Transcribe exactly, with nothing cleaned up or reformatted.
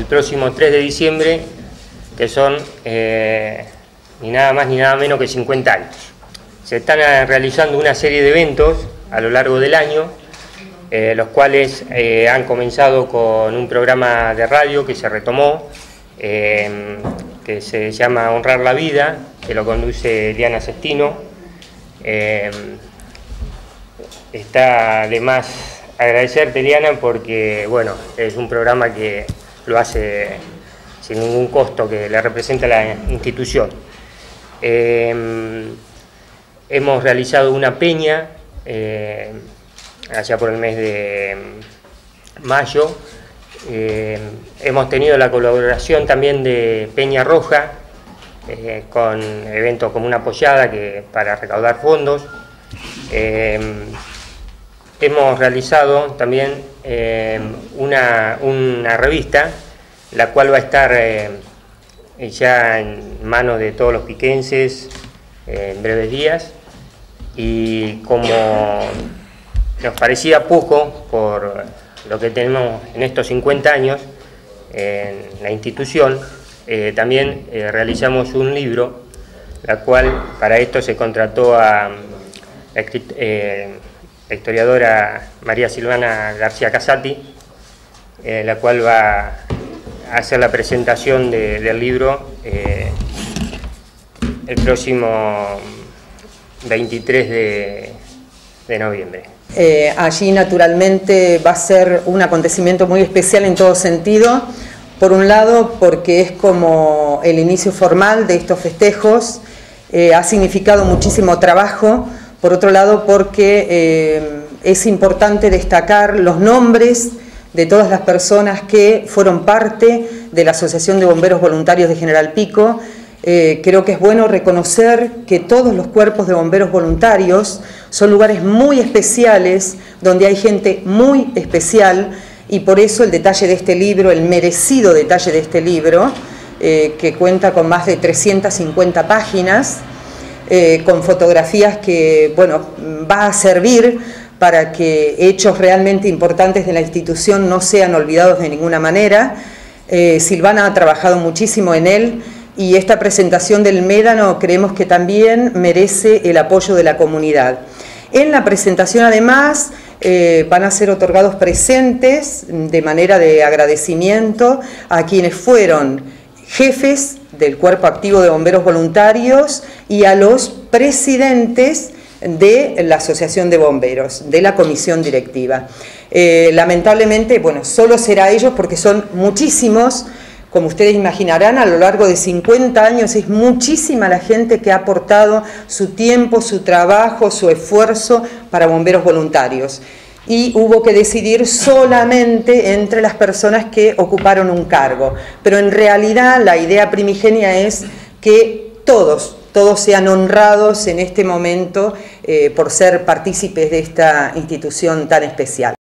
el próximo tres de diciembre, que son eh, ni nada más ni nada menos que cincuenta años. Se están realizando una serie de eventos a lo largo del año, eh, los cuales eh, han comenzado con un programa de radio que se retomó, eh, que se llama Honrar la Vida, que lo conduce Diana Sestino. Eh, está además agradecerte, Diana, porque bueno, es un programa que lo hace sin ningún costo, que le representa a la institución. Eh, hemos realizado una peña eh, allá por el mes de mayo. Eh, hemos tenido la colaboración también de Peña Roja, eh, con eventos como una pollada que, para recaudar fondos. Eh, hemos realizado también eh, una, una revista, la cual va a estar eh, ya en manos de todos los piquenses eh, en breves días, y como nos parecía poco por lo que tenemos en estos cincuenta años en la institución, eh, también eh, realizamos un libro, la cual para esto se contrató a la, eh, la historiadora María Silvana García Casati, eh, la cual va a hacer la presentación de, del libro eh, el próximo veintitrés de noviembre. Eh, allí naturalmente va a ser un acontecimiento muy especial en todo sentido. Por un lado, porque es como el inicio formal de estos festejos, eh, ha significado muchísimo trabajo. Por otro lado, porque eh, es importante destacar los nombres de todas las personas que fueron parte de la Asociación de Bomberos Voluntarios de General Pico. Eh, creo que es bueno reconocer que todos los cuerpos de bomberos voluntarios son lugares muy especiales, donde hay gente muy especial, y por eso el detalle de este libro, el merecido detalle de este libro, eh, que cuenta con más de trescientas cincuenta páginas, eh, con fotografías que, bueno, va a servir para que hechos realmente importantes de la institución no sean olvidados de ninguna manera. Eh, Silvana ha trabajado muchísimo en él, y esta presentación del Médano creemos que también merece el apoyo de la comunidad. En la presentación además eh, van a ser otorgados presentes de manera de agradecimiento a quienes fueron jefes del Cuerpo Activo de Bomberos Voluntarios y a los presidentes de la Asociación de Bomberos, de la comisión directiva. Eh, lamentablemente, bueno, solo será ellos porque son muchísimos. Como ustedes imaginarán, a lo largo de cincuenta años es muchísima la gente que ha aportado su tiempo, su trabajo, su esfuerzo para bomberos voluntarios. Y hubo que decidir solamente entre las personas que ocuparon un cargo. Pero en realidad la idea primigenia es que todos, todos sean honrados en este momento eh, por ser partícipes de esta institución tan especial.